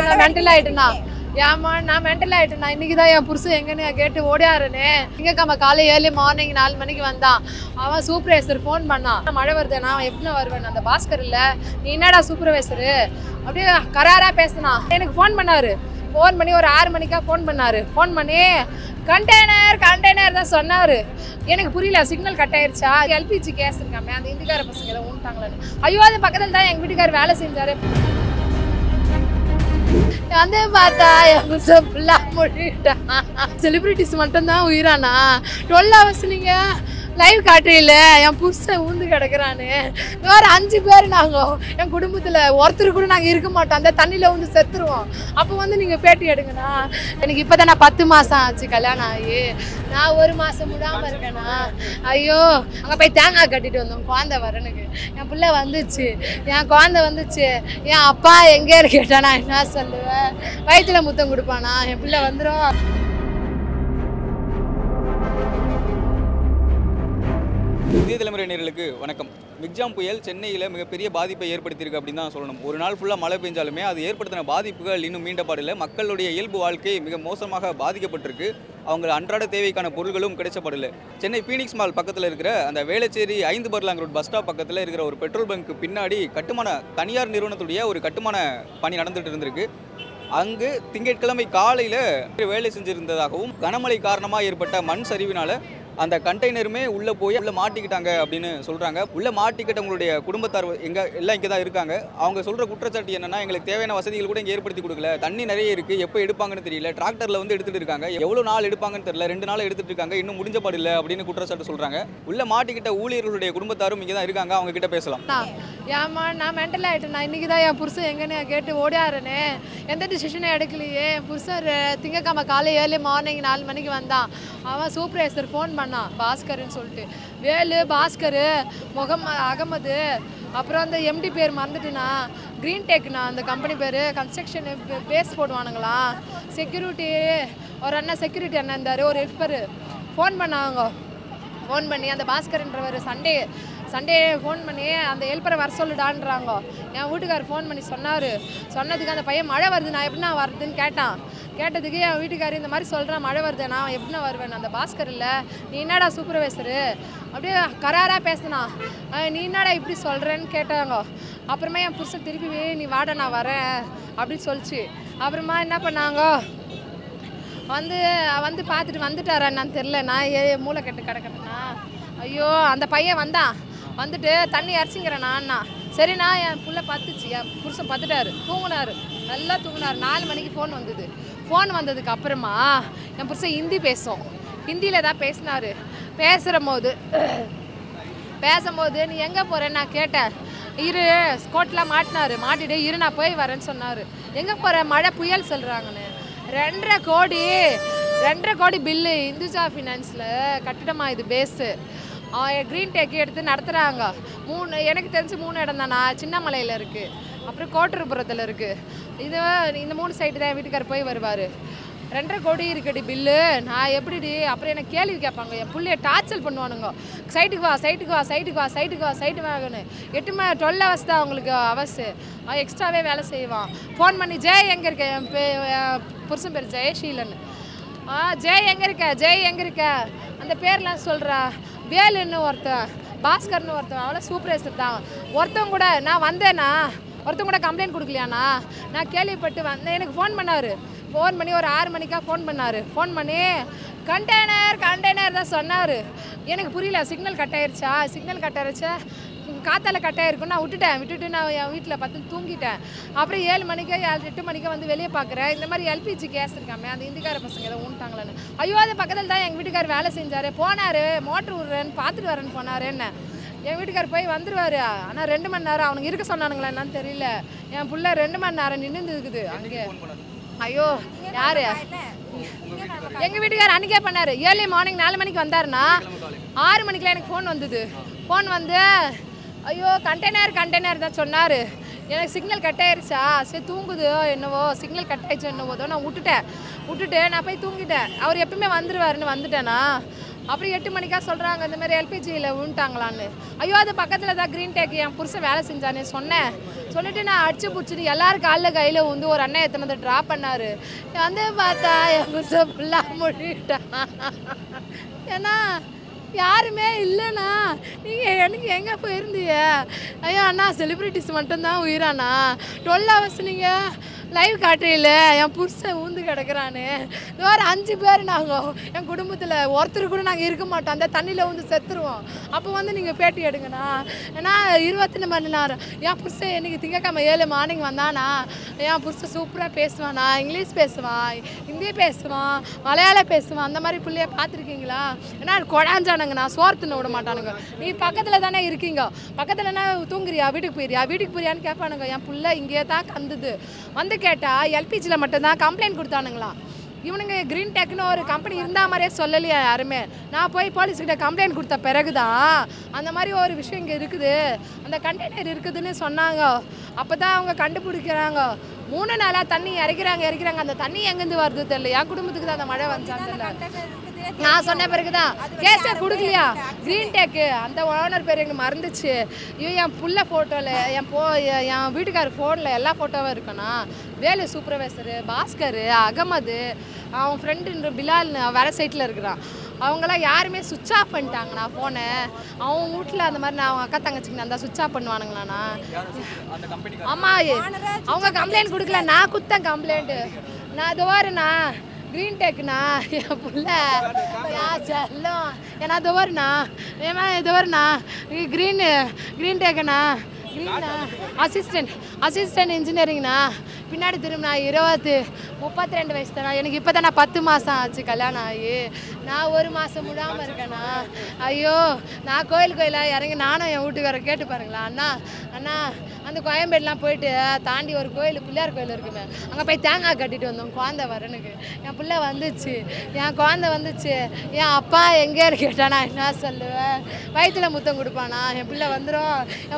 நான் மென்டல் ஆயிட்டேனா ஏமா நான் மென்டல் ஆயிட்டேனா இன்னைக்கு தான் என் புருஷன் எங்கன்னு கேட்டு ஓடியாருனே திங்கக்கிழமை காலை ஏர்லி மார்னிங் 4 மணிக்கு வந்தான் அவன் சூப்பர்வைசர் ஃபோன் பண்ணான் மழை வருது நான் எப்படி வருவேன் அந்த பாஸ்கர் இல்லை நீ என்னடா சூப்பர்வைசரு அப்படியே கராரா பேசினான் எனக்கு ஃபோன் பண்ணாரு ஃபோன் பண்ணி ஒரு 6 மணிக்கா ஃபோன் பண்ணாரு ஃபோன் பண்ணி கண்டெய்னர் தான் சொன்னார் எனக்கு புரியல சிக்னல் கட் ஆயிடுச்சா எல்பிஜி கேஸ் இருக்காமே அந்த இந்திக்கார பசங்க எல்லாம் ஊன்ட்டாங்களான்னு ஐயோ அது பக்கத்தில் தான் எங்கள் வீட்டுக்கார் வேலை செஞ்சாரு வந்து பார்த்தா என் புருஷன் ஃபுல்லாக முடிட்டான் செலிபிரிட்டிஸ் மட்டும்தான் உயிரானா 12 ஹவர்ஸ் நீங்கள் லைவ் காட்டுறீல என் புருஷன் ஊந்து கிடக்குறான்னு வேறு 5 பேர் நாங்கள் என் குடும்பத்தில் ஒருத்தர் கூட நாங்கள் இருக்க மாட்டோம் அந்த தண்ணியில் வந்து செத்துருவோம் அப்போ வந்து நீங்கள் பேட்டி எடுங்கண்ணா எனக்கு இப்போ தான் நான் 10 மாதம் ஆச்சு கல்யாணம் ஆகி நான் 1 மாதம் விடாமல் இருக்கேண்ணா ஐயோ அங்கே போய் தேங்காய் கட்டிட்டு வந்தோம் குழந்தை வரனுக்கு என் பிள்ளை வந்துச்சு என் குழந்தை வந்துச்சு என் அப்பா எங்கே கேட்டா நான் என்ன சொல்லுவேன் வயிற்றுல முத்தம் கொடுப்பானா என் பிள்ளை வந்துடும் புதிய தலைமுறை நேயர்களுக்கு வணக்கம். மிக்ஜாம் புயல் சென்னையில் மிகப்பெரிய பாதிப்பை ஏற்படுத்தியிருக்கு அப்படின்னு தான் சொல்லணும். ஒரு நாள் ஃபுல்லாக மழை பெஞ்சாலுமே அது ஏற்படுத்தின பாதிப்புகள் இன்னும் மீண்டப்பாடில்லை. மக்களுடைய இயல்பு வாழ்க்கை மிக மோசமாக பாதிக்கப்பட்டிருக்கு. அவங்க அன்றாட தேவைக்கான பொருட்களும் கிடைச்சப்படலை. சென்னை பீனிக்ஸ் மால் பக்கத்தில் இருக்கிற அந்த Velachery 5 furlong road bus stop பக்கத்தில் இருக்கிற ஒரு பெட்ரோல் பங்க்கு பின்னாடி தனியார் நிறுவனத்துடைய ஒரு கட்டுமான பணி நடந்துட்டு இருந்திருக்கு. அங்கு திங்கட்கிழமை காலையில் வேலை செஞ்சிருந்ததாகவும் கனமழை காரணமாக ஏற்பட்ட மண் சரிவினால் அந்த கண்டெய்னருமே உள்ளே போய் உள்ளே மாட்டிக்கிட்டாங்க அப்படின்னு சொல்கிறாங்க. உள்ளே மாட்டிக்கிட்டவங்களுடைய குடும்பத்தார் எல்லாம் இங்கே தான் இருக்காங்க. அவங்க சொல்கிற குற்றச்சாட்டு என்னென்னா எங்களுக்கு தேவையான வசதிகள் கூட இங்கே ஏற்படுத்தி கொடுக்கல, தண்ணி நிறைய இருக்குது, எப்போ எடுப்பாங்கன்னு தெரியல, டிராக்டரில் வந்து எடுத்துகிட்டு இருக்காங்க, எவ்வளோ நாள் எடுப்பாங்கன்னு தெரியல, 2 நாள் எடுத்துகிட்டு இருக்காங்க, இன்னும் முடிஞ்ச பாடில்லை அப்படின்னு குற்றச்சாட்டு சொல்கிறாங்க. உள்ளே மாட்டிக்கிட்ட ஊழியர்களுடைய குடும்பத்தாரும் இங்கே தான் இருக்காங்க. அவங்க கிட்ட பேசலாம். ஏமா நான் மென்டல் ஆகிட்டேன் நான் இன்றைக்கி தான் என் புருஷன் எங்கன்னு கேட்டு ஓடியாருனே எந்த டிசிஷனும் எடுக்கலையே என் புருஷன் திங்கக்கிழமை காலை ஏர்லி மார்னிங் 4 மணிக்கு வந்தான் அவன் சூப்பர்வைசர் ஃபோன் பண்ணான் பாஸ்கர்ன்னு சொல்லிட்டு வேலு பாஸ்கர் அகமது அப்புறம் அந்த எம்டி பேர் மறந்துட்டுண்ணா க்ரீன் டெக்ண்ணா அந்த கம்பெனி பேர் கன்ஸ்ட்ரக்ஷன் பேஸ் போடுவானுங்களா செக்யூரிட்டி ஒரு அண்ணா செக்யூரிட்டி அண்ணன் இருந்தார் ஒரு ஹெல்ப்பர் ஃபோன் பண்ணாங்க ஃபோன் பண்ணி அந்த பாஸ்கர்ன்றவர் சண்டே ஃபோன் பண்ணி அந்த ஹெல்ப்பரை வர சொல்லுடான்றாங்க என் வீட்டுக்கார் ஃபோன் பண்ணி சொன்னதுக்கு அந்த பையன் மழை வருது நான் எப்படின்னா வருதுன்னு கேட்டதுக்கு என் வீட்டுக்கார் இந்த மாதிரி சொல்கிறேன் மழை வருது நான் எப்படின்னா வருவேன் அந்த பாஸ்கர் இல்லை நீ என்னடா சூப்பர்வைசரு அப்படியே கராராக பேசினான் நீ என்னடா இப்படி சொல்கிறேன்னு கேட்டாங்க அப்புறமா என் புருஷன் திருப்பி நீ வாட நான் வரேன் அப்படின்னு சொல்லிச்சு அப்புறமா என்ன பண்ணாங்க வந்து பார்த்துட்டு வந்துட்டாரா நான் தெரில நான் மூளை கட்டு கிடக்கிறேன்னா ஐயோ அந்த பையன் வந்துட்டு தண்ணி அரைச்சிங்கிறேன் நான்னா சரிண்ணா என் புள்ள பத்துச்சு என் புருஷன் பத்துட்டாரு நல்லா தூங்கினார் 4 மணிக்கு ஃபோன் வந்ததுக்கு அப்புறமா என் புருஷன் ஹிந்தியில் தான் பேசினார் பேசும்போது நீ எங்கே போகிறேன்னு நான் கேட்டேன் இரு கோட்டில் மாட்டிட்டு இரு நான் போய் வரேன்னு சொன்னார் எங்கே போகிற மழை புயல் சொல்கிறாங்கன்னு 2.5 கோடி பில்லு இந்துஜா ஃபினான்ஸில் கட்டிடமா இது பேஸு க்ரீன் டெக் எடுத்து நடத்துகிறாங்க எனக்கு தெரிஞ்சு 3 இடம் தானா சின்னமலையில் இருக்குது அப்புறம் கோட்டூர்புரத்தில் இருக்குது இந்த 3 சைட்டு தான் என் வீட்டுக்கார் போய் வருவார் 2.5 கோடி இருக்குடி பில்லு நான் எப்படிடி அப்புறம் எனக்கு கேள்வி கேட்பாங்க என் பிள்ளைய டார்ச்சல் பண்ணுவானுங்க சைட்டுக்கு வா வாங்கன்னு 12 ஹவர்ஸ் தான் அவங்களுக்கு அவர்ஸு எக்ஸ்ட்ராவே வேலை செய்வான் ஃபோன் பண்ணி ஜெய் எங்கே இருக்க என் புருஷன் பேர் ஜெயஷீலன் ஜெய் எங்கே இருக்க அந்த பேர்லாம் சொல்கிறா வேலுன்னு ஒருத்தன் பாஸ்கர்னு ஒருத்தன் அவ்வளோ சூப்பர்வைசர் தான் ஒருத்தவங்க கூட நான் வந்தேன்னா ஒருத்தவங்க கூட கம்ப்ளைண்ட் கொடுக்கலையாண்ணா நான் கேள்விப்பட்டு வந்தேன் எனக்கு ஃபோன் பண்ணி ஒரு 6 மணிக்கா ஃபோன் பண்ணி கண்டெய்னர் தான் சொன்னார் எனக்கு புரியல சிக்னல் கட் ஆயிடுச்சா காத்தால கட் ஆகிருக்கும் நான் விட்டுட்டு நான் என் வீட்டில் பார்த்து தூங்கிட்டேன் அப்புறம் 7 மணிக்கு 8 மணிக்கு வந்து வெளியே பார்க்குறேன் இந்த மாதிரி எல்பிஜி கேஸ் இருக்காமே அந்த இந்திக்கார பசங்க எல்லாம் ஊன்ட்டாங்களான்னு ஐயோ அது பக்கத்தில் தான் எங்கள் வீட்டுக்கார் வேலை செஞ்சார் போனார் மோட்ரு விட்றேன்னு பார்த்துட்டு வரேன்னு போனார் என்ன என் வீட்டுக்கார் போய் வந்துடுவார் ஆனால் 2 மணி நேரம் அவனுக்கு இருக்க சொன்னானுங்களா என்னன்னு தெரியல என் பிள்ளை 2 மணி நேரம் நின்று இருக்குது அங்கே ஐயோ யார் எங்கள் வீட்டுக்கார் அன்றைக்கே பண்ணார் ஏர்லி மார்னிங் 4 மணிக்கு வந்தாருன்னா 6 மணிக்கெலாம் எனக்கு ஃபோன் வந்து ஐயோ கண்டெய்னர் தான் சொன்னார் எனக்கு சிக்னல் கட் ஆயிடுச்சா சரி தூங்குதோ என்னவோ சிக்னல் கட் ஆயிடுச்சோ என்னவோதோ நான் விட்டுட்டு நான் போய் தூங்கிட்டேன் அவர் எப்பவுமே வந்துடுவாருன்னு வந்துட்டேனா அப்புறம் 8 மணிக்கா சொல்கிறாங்க இந்த மாதிரி எல்பிஜியில் விழுந்துட்டாங்களான்னு. ஐயோ அது பக்கத்தில் தான் க்ரீன் டேக் என் புருஷன் வேலை செஞ்சானே சொன்னேன். சொல்லிட்டு நான் அடிச்சு பிடிச்சிட்டு எல்லாரும் காலில் கையில் வந்து ஒரு அண்ணன் எத்தனை வந்து ட்ராப் பண்ணார். வந்து பார்த்தா என் புருஷன் ஃபுல்லாக முடிட்டான். ஏன்னா யாருமே இல்லைண்ணா, நீங்கள் எனக்கு எங்கே போயிருந்தீங்க? ஐயோ அண்ணா செலிப்ரிட்டிஸ் மட்டும்தான் உயிராண்ணா. 12 hours நீங்கள் லைவ் காட்டுறீங்கள, என் புருஷன் ஊந்து கிடக்குறான்னு. இந்த மாதிரி 5 பேர் நாங்கள் என் குடும்பத்தில் ஒருத்தர் கூட நாங்கள் இருக்க மாட்டோம். அந்த தண்ணியில் வந்து செத்துருவோம். அப்போ வந்து நீங்கள் பேட்டி எடுங்கண்ணா. ஏன்னா 24 மணி நேரம் என் புருஷன் இன்றைக்கி திங்கக்கிழமை 7 மார்னிங் வந்தானா, என் புருஷன் சூப்பராக பேசுவானா, இங்கிலீஷ் பேசுவான், ஹிந்தி பேசுவான், மலையாளம் பேசுவான். அந்த மாதிரி பிள்ளைய பார்த்துருக்கீங்களா? ஏன்னா கொடாஞ்சானுங்கண்ணா, சோறு தின்ன விட மாட்டானுங்க. நீ பக்கத்தில் தானே இருக்கீங்க, பக்கத்துலனா தூங்குறியா, வீட்டுக்கு போயிறியான்னு கேட்பானுங்க. என் பிள்ளை இங்கே தான் கந்துது. வந்து கேட்டால் எல்பிஜியில் மட்டும்தான் கம்ப்ளைண்ட் கொடுத்தானுங்களாம். இவனுங்க க்ரீன் டேக்னு ஒரு கம்பெனி இருந்தால் மாதிரியே சொல்லலையா யாருமே. நான் போய் போலீஸ்கிட்ட கம்ப்ளைண்ட் கொடுத்த பிறகு தான் அந்த மாதிரி ஒரு விஷயம் இங்கே இருக்குது, அந்த கண்டெய்னர் இருக்குதுன்னு சொன்னாங்க. அப்போ தான் அவங்க கண்டுபிடிக்கிறாங்க. 3 நாளாக தண்ணி இறக்கிறாங்க. அந்த தண்ணி எங்கேருந்து வருது தெரியல. என் குடும்பத்துக்கு தான் அந்த மழை வந்துச்சான்னு தெரியல. நான் சொன்ன பிறகு தான் கேஸே கொடுக்கலையா க்ரீன் டேக்கு. அந்த ஓனர் பேர் எங்கே மறந்துச்சு. என் புள்ள ஃபோட்டோவில் என் வீட்டுக்காரர் ஃபோனில் எல்லா ஃபோட்டோவும் இருக்குண்ணா. வேலு சூப்பர்வைசரு, பாஸ்கர், அகமது, அவன் ஃப்ரெண்டு பிலால்னு வேறு சைட்டில் இருக்கிறான். அவங்களாம் யாருமே சுவிட்ச் ஆஃப் பண்ணிட்டாங்கண்ணா ஃபோனை. அவங்க வீட்டில் அந்த மாதிரி நான் அவங்க அக்கா தங்கச்சிங்கண்ணா அந்த சுவிட்ச் ஆஃப் பண்ணுவானுங்களாண்ணா. ஆமாம், அவங்க கம்ப்ளைண்ட் கொடுக்கல, நான் கொடுத்தேன் கம்ப்ளைண்ட்டு. நான் இது வாருண்ணா க்ரீன் டேக்குண்ணா, என் புள்ள செல்லம் ஏன்னா இது வருண்ணா, ஏமா இது வருண்ணா க்ரீன் டேக்குண்ணா, க்ரீன்னா அசிஸ்டன்ட் இன்ஜினியரிங்ண்ணா. பின்னாடி திரும்பினா 32 வயசு தானே எனக்கு. இப்போ தான் 10 மாதம் ஆச்சு கல்யாணம் ஆகி. நான் 1 மாதம் முடாமல் இருக்கேண்ணா. ஐயோ நான் கோயிலாக இறங்கி நானும் என் வீட்டுக்கார கேட்டு பாருங்களா. அண்ணா அந்த கோயம்பேடுலாம் போயிட்டு தாண்டி ஒரு கோயில், பிள்ளையார் கோயில் இருக்குமே, அங்கே போய் தேங்காய் கட்டிட்டு வந்தோம் குழந்தை வரனுக்கு. என் பிள்ளை வந்துச்சு, என் குழந்தை வந்துச்சு. என் அப்பா எங்கே கேட்டானா என்ன சொல்லுவேன்? வயிற்றுல முத்தம் கொடுப்பானா? என் பிள்ளை வந்துடும்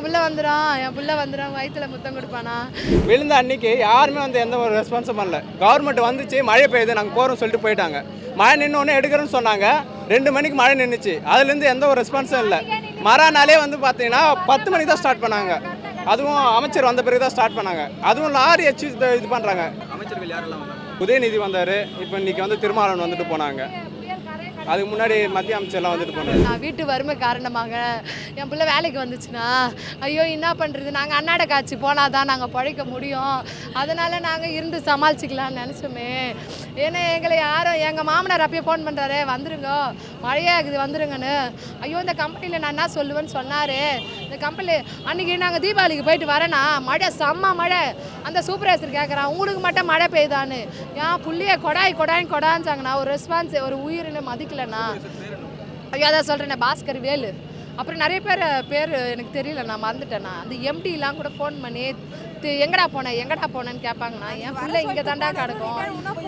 வயிற்றுல முத்தம் கொடுப்பானா? விழுந்த அன்னைக்கு யாருமே வந்து எந்த ஒரு ரெஸ்பான்ஸும் பண்ணல. கவர்மெண்ட் வந்துச்சு, மழை பெய்யுது, நாங்கள் போகிறோம் சொல்லிட்டு போயிட்டாங்க. மழை நின்னோடனே எடுக்கிறோன்னு சொன்னாங்க. 2 மணிக்கு மழை நின்றுச்சு. அதுலேருந்து எந்த ஒரு ரெஸ்பான்ஸும் இல்லை. மறுநாளே வந்து பார்த்தீங்கன்னா 10 மணிக்கு தான் ஸ்டார்ட் பண்ணாங்க. அதுவும் அமைச்சர் வந்த பிறகு தான் ஸ்டார்ட் பண்ணாங்க. அதுவும் லாரி வச்சு இது பண்ணுறாங்க. அமைச்சர்கள் யாரெல்லாம் வந்தாங்க? உதயநிதி வந்தார். இப்போ இன்றைக்கி வந்து திருமாவளவன் வந்துட்டு போனாங்க. அதுக்கு முன்னாடி மத்திய அமைச்சர்லாம் வந்துட்டு போனாங்க. நான் வீட்டு வறுமை காரணமாக என் பிள்ளை வேலைக்கு வந்துச்சுன்னா ஐயோ என்ன பண்ணுறது, நாங்கள் அன்னாடை காய்ச்சி போனால் தான் நாங்கள் பழைக்க முடியும். அதனால் நாங்கள் இருந்து சமாளிச்சிக்கலாம்னு நினச்சோமே. ஏன்னா எங்களை யாரும் எங்கள் மாமனார் அப்பயே ஃபோன் பண்ணுறாரு, வந்துருங்க மழையாகுது வந்துருங்கன்னு. ஐயோ இந்த கம்பெனியில் நான் என்ன சொல்லுவேன்னு சொன்னார். இந்த கம்பெனி அன்றைக்கி நாங்கள் தீபாவளிக்கு போயிட்டு வரேன்னா மழை, செம்ம மழை. அந்த சூப்பர்வைசர் கேட்குறான் உங்களுக்கு மட்டும் மழை பெய்தான்னு. ஏன் புள்ளிய கொடாஞ்சாங்கண்ணா. ஒரு ரெஸ்பான்ஸ், ஒரு உயிரினை மதிக்கலைண்ணா. ஐயோ அதான் சொல்கிறேண்ணே, பாஸ்கர், வேலு, அப்புறம் நிறைய பேர் எனக்கு தெரியல, நான் மறந்துட்டேண்ணா. அந்த எம்டிலாம் கூட ஃபோன் பண்ணி எங்கடா போனேன்னு கேட்பாங்கண்ணா. என் பிள்ளை இங்கே தாண்டா கிடக்கும்.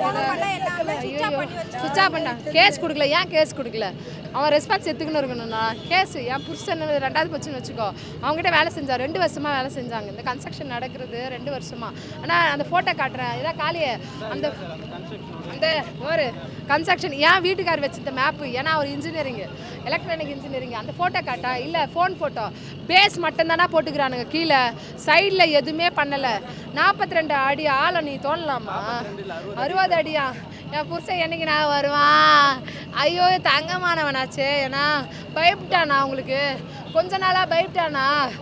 ஐயோ சுவிட்ச் ஆஃப் பண்ணிட்டாங்க. கேஸ் கொடுக்கல. ஏன் கேஸ் கொடுக்கல? அவன் ரெஸ்பான்ஸ் எடுத்துக்கணும் இருக்கணும்ண்ணா. கேஸ் என் புருஷன் 2வது பட்சம்னு வச்சுக்கோ. அவங்ககிட்ட வேலை செஞ்சார், 2 வருஷமாக வேலை செஞ்சாங்க. இந்த கன்ஸ்ட்ரக்ஷன் நடக்கிறது 2 வருஷமாக. ஆனால் அந்த ஃபோட்டோ காட்டுறேன், இதான் காலியே அந்த ஒரு கன்ஸ்ட்ரக்ஷன் என் வீட்டுக்கார் வச்சுருந்த மேப்பு. ஏன்னா அவர் இன்ஜினியரிங், எலக்ட்ரானிக் இன்ஜினியரிங். அந்த ஃபோட்டோ காட்டா இல்லை, ஃபோன் ஃபோட்டோ பேஸ் மட்டும்தானா போட்டுக்கிறானுங்க. கீழே சைடில் எதுவுமே பண்ணலை. 42 அடி ஆழம் நீ தோணலாமா? 60 அடியா? என் புருஷன் என்னைக்கு நான் வருவான்? ஐயோ தங்கமானவனாச்சே. ஏன்னா பயப்பட்டானா? உங்களுக்கு கொஞ்ச நாளாக பயப்பட்டானா?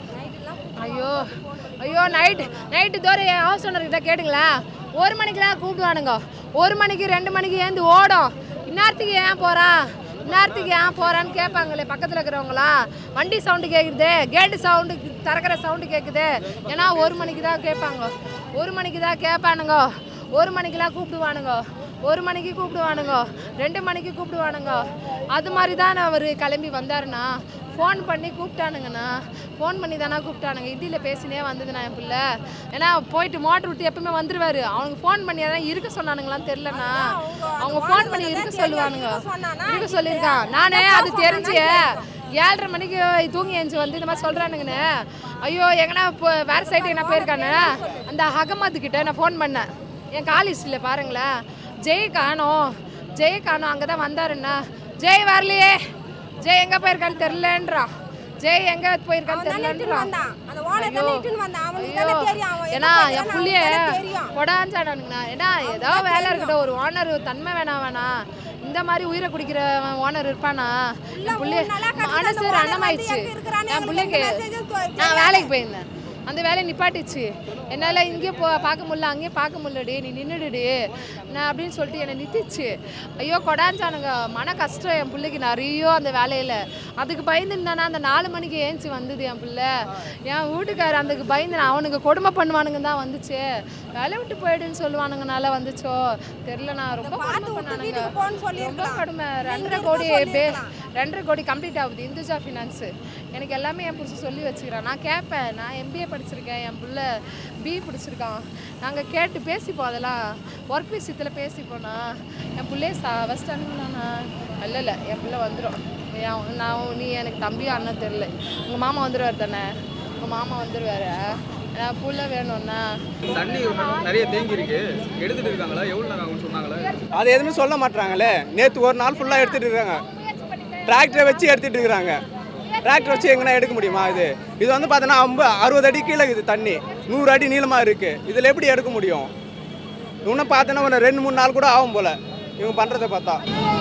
ஐயோ நைட்டு தோற என் ஹவுஸ் ஓனர்கிட்ட கேட்டுங்களா, 1 மணிக்கெலாம் கூப்பிடுவானுங்க. 1 மணிக்கு 2 மணிக்கு ஏந்து ஓடும். இந்நேரத்துக்கு ஏன் போகிறான்னு கேட்பாங்களே பக்கத்தில் இருக்கிறவங்களா. வண்டி சவுண்டு கேட்குது, கேட்டு சவுண்டு திறக்கிற சவுண்டு கேட்குது. ஏன்னா 1 மணிக்கு தான் கேட்பாங்க. 1 மணிக்கு தான் கேட்பானுங்க. 1 மணிக்கெலாம் கூப்பிடுவானுங்க. 1 மணிக்கு கூப்பிடுவானுங்க, 2 மணிக்கு கூப்பிடுவானுங்க. அது மாதிரி தான் அவர் கிளம்பி வந்தாருண்ணா. ஃபோன் பண்ணி கூப்பிட்டானுங்கண்ணா. ஃபோன் பண்ணி தானே கூப்பிட்டானுங்க. ஹிந்தியில் பேசினே வந்ததுண்ணா என் பிள்ளை. ஏன்னா போயிட்டு மோட்டர் விட்டு எப்பவுமே வந்துடுவார். அவனுக்கு ஃபோன் பண்ணி தான் இருக்க சொன்னானுங்களான்னு தெரிலண்ணா. அவங்க ஃபோன் பண்ணி இருக்க சொல்லியிருக்கான். நானே அது தெரிஞ்சு 7:30 மணிக்கு தூங்கி எழுந்து வந்து இந்த மாதிரி சொல்கிறானுங்கண்ணே. ஐயோ எங்கன்னா இப்போ வேறு சைடு என்ன போயிருக்கானே, அந்த அகமதுக்கிட்ட நான் ஃபோன் பண்ணேன். என் காலேஜில் பாருங்களேன், ஜெய காணோம் அங்கே தான் வந்தாருண்ணா. ஜெய் வரலையே, ஜெய் எங்கே போயிருக்கான்னு தெரிலன்றான். ஜெய் எங்கே போயிருக்கான்னு தெரிலன்றான். ஏன்னா என் புள்ளிய கொடாஞ்சாடானுங்கண்ணா. ஏன்னா ஏதோ வேலை இருக்கட்டும், ஒரு ஓனர் தன்மை வேணாம். இந்த மாதிரி உயிரை குடிக்கிற ஓனர் இருப்பானா? என் புள்ளிய மனசு ரணமாயிடுச்சு. என் பிள்ளைக்கு நான் வேலைக்கு போயிருந்தேன், அந்த வேலையை நிப்பாட்டிச்சு. என்னால் இங்கேயும் பார்க்க முடியல, அங்கேயும் பார்க்க முடியலடி, நீ நின்றுடுடி நான் அப்படின்னு சொல்லிட்டு என்னை நிறுத்திச்சு. ஐயோ கொடாஞ்சானுங்க, மன கஷ்டம் என் பிள்ளைக்கு நிறைய அந்த வேலையில். அதுக்கு பயந்துருந்தானா அந்த 4 மணிக்கு ஏஞ்சி வந்தது என் பிள்ளை. என் வீட்டுக்காரர் அதுக்கு பயந்து அவனுக்கு கொடுமை பண்ணுவானுங்க தான் வந்துச்சு. வேலை விட்டு போயிடுன்னு சொல்லுவானுங்கனால வந்துச்சோ தெரில. நான் ரொம்ப கொடுமை பண்ணானுங்க, ரொம்ப கொடுமை. 2.5 கோடி கம்ப்ளீட் ஆகுது இந்துஜா ஃபினான்ஸு. எனக்கு எல்லாமே என் புதுசு சொல்லி வச்சுக்கிறேன். நான் கேட்பேன், நான் MBA படிச்சிருக்கேன், என் பிள்ளை BE பிடிச்சிருக்கான். நாங்கள் கேட்டு பேசிப்போம், அதெல்லாம் ஒர்க் விஷயத்தில் பேசிப்போண்ணா. என் பிள்ளைய ஃபஸ்ட் அனுப்புனாண்ணா. இல்லை என் பிள்ளை வந்துடும். நீ எனக்கு தம்பியும் அண்ணன் தெரில. உங்கள் மாமா வந்துடுவார் தானே, உங்கள் மாமா வந்துடுவார். நான் புள்ள வேணும்ண்ணா. தண்ணி நிறைய தேங்கி இருக்கு, எடுத்துட்டு இருக்காங்களா? எவ்வளோ நேரம் ஆகும்னு சொன்னாங்களே? அது எதுவுமே சொல்ல மாட்டாங்களே. நேற்று ஒரு நாள் ஃபுல்லாக எடுத்துகிட்டு இருக்காங்க, டிராக்டரை வச்சு எடுத்துகிட்டு இருக்கிறாங்க. டிராக்டர் வச்சு எங்கன்னா எடுக்க முடியுமா? இது வந்து பார்த்தோன்னா 60 அடி கீழே இருக்குது தண்ணி, 100 அடி நீளமாக இருக்குது. இதில் எப்படி எடுக்க முடியும்? இன்னும் பார்த்தோன்னா ஒரு 2-3 நாள் கூட ஆகும் போல் இவங்க பண்ணுறதை பார்த்தா.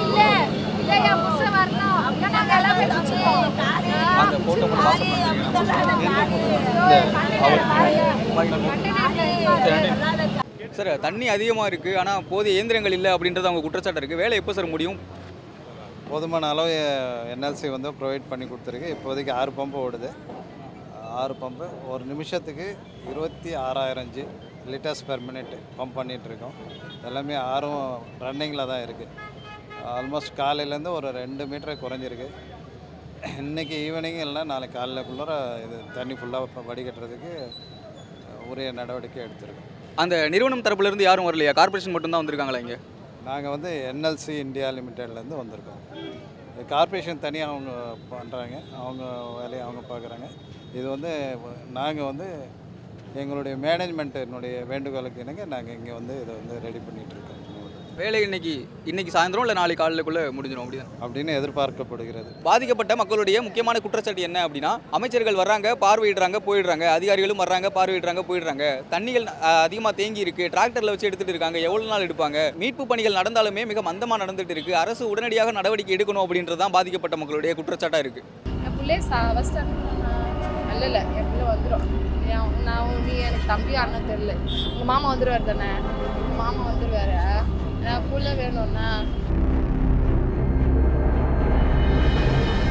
சார் தண்ணி அதிகமாக இருக்குது, ஆனால் போதிய இயந்திரங்கள் இல்லை அப்படின்றது அவங்க குற்றச்சாட்டு இருக்குது. வேலை எப்போ சார் முடியும்? போதுமான அளவு NLC வந்து ப்ரொவைட் பண்ணி கொடுத்துருக்கு. இப்போதைக்கு 6 பம்பு ஓடுது. 6 பம்பு ஒரு நிமிஷத்துக்கு 26,000 லிட்டர்ஸ் பெர் மினிட் பம்ப் பண்ணிகிட்ருக்கோம். எல்லாமே 6ம் ரன்னிங்கில் தான் இருக்குது. ஆல்மோஸ்ட் காலையிலேருந்து ஒரு 2 மீட்டர் குறைஞ்சிருக்கு. இன்றைக்கி ஈவினிங் இல்லைனா நாளைக்கு காலையிலக்குள்ளே இது தண்ணி ஃபுல்லாக வடிகட்டுறதுக்கு உரிய நடவடிக்கை எடுத்திருக்கோம். அந்த நிறுவனம் தரப்புலேருந்து யாரும் வரலையா? கார்பரேஷன் மட்டும்தான் வந்திருக்காங்களா இங்கே? நாங்கள் வந்து NLC இந்தியா லிமிட்டட்லேருந்து வந்திருக்கோம். கார்பரேஷன் தனியாக அவங்க பண்ணுறாங்க, அவங்க வேலையை அவங்க பார்க்குறாங்க. இது வந்து நாங்கள் வந்து எங்களுடைய மேனேஜ்மெண்ட்டினுடைய வேண்டுகோளுக்கு இணங்க நாங்கள் இங்கே வந்து இதை வந்து ரெடி பண்ணிகிட்ருக்கோம். வேலை இன்னைக்கு சாயந்தரம் இல்லை நாளைக்கு காலையிலக்குள்ளே முடிஞ்சிடும் அப்படின்னு எதிர்பார்க்கப்படுகிறது. பாதிக்கப்பட்ட மக்களுடைய முக்கியமான குற்றச்சாட்டு என்ன அப்படின்னா, அமைச்சர்கள் வர்றாங்க, பார்வையிடுறாங்க, போயிடுறாங்க. அதிகாரிகளும் வர்றாங்க, பார்வையிடுறாங்க, போயிடுறாங்க. தண்ணிகள் அதிகமாக தேங்கி இருக்கு, டிராக்டரில் வச்சு எடுத்துகிட்டு இருக்காங்க. எவ்வளோ நாள் எடுப்பாங்க? மீட்பு பணிகள் நடந்தாலுமே மிக மந்தமாக நடந்துட்டு இருக்கு. அரசு உடனடியாக நடவடிக்கை எடுக்கணும் அப்படின்றது தான் பாதிக்கப்பட்ட மக்களுடைய குற்றச்சாட்டாக இருக்கு. என் பிள்ளை இல்லை என் பிள்ளை வந்துடும். நீ எனக்கு தம்பியும் அண்ணன் தெரில. உங்கள் மாமா வந்துடுவார் தானே, உங்கள் மாமா வந்துடுவார். நான் புள்ள வேணும்ண்ணா.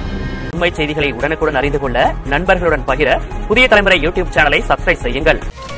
உண்மை செய்திகளை உடனுக்குடன் அறிந்து கொள்ள நண்பர்களுடன் பகிர புதிய தலைமுறை YouTube சேனலை சப்ஸ்கிரைப் செய்யுங்கள்.